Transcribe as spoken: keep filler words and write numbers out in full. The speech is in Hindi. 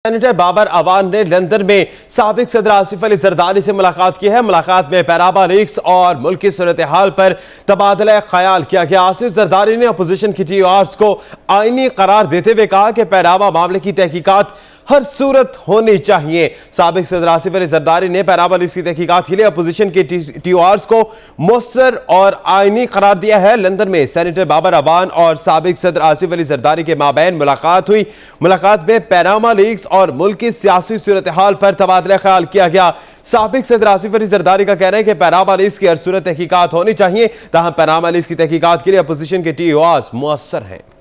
सेनेटर बाबर अवान ने लंदन में साबिक सदर आसिफ जरदारी से मुलाकात की है। मुलाकात में पैराबा लीक्स और मुल्क की सूरत हाल पर तबादला ख्याल किया गया। आसिफ जरदारी ने अपोजिशन की टी आर्स को आईनी करार देते हुए कहा कि पैराबा मामले की तहकीकात हर सूरत होनी चाहिए। साबिक सदर आसिफ जरदारी ने पैराबा लीक्स की तहकीकात के लिए अपोजिशन के टी आर्स को मौसर और आईनी करार दिया है। लंदन में सेनेटर बाबर अवान और साबिक सदर आसिफ जरदारी के माबैन मुलाकात हुई। मुलाकात में पैराबा लीक्स और मुल्क की सियासी सूरत हाल पर तबादला ख्याल किया गया। साबिक सदर आसिफ जरदारी का कहना है कि पैराबा लीक्स की हर सूरत तहकीकात होनी चाहिए, तहम पैराबा लीक्स की तहकीकात के लिए अपोजिशन के टी आर्स मौसर हैं।